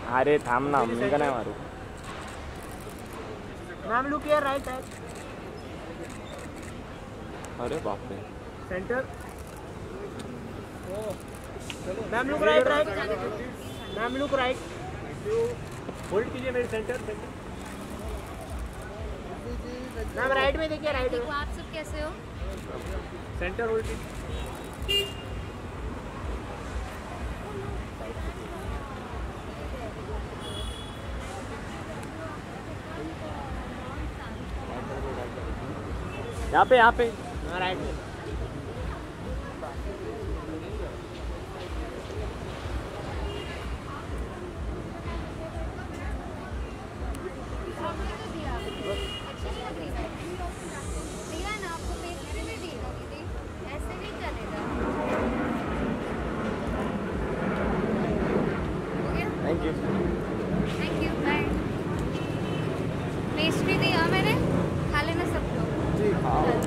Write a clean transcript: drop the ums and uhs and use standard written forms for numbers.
अरे थांब ना, मी का नाही मारू. Ma'am look here, right side. अरे बापरे. Centre. Ma'am look right, right. Ma'am look right. Hold कीजिए मेरे सेंटर. मैम राइट में देखिए, राइट में. आप सब कैसे हो? सेंटर होल्ड कीजिए. यहाँ पे राइट में. Thank you. Thank you, bye. Pastry दिया मैंने, खा लेना सब लोग. हाँ.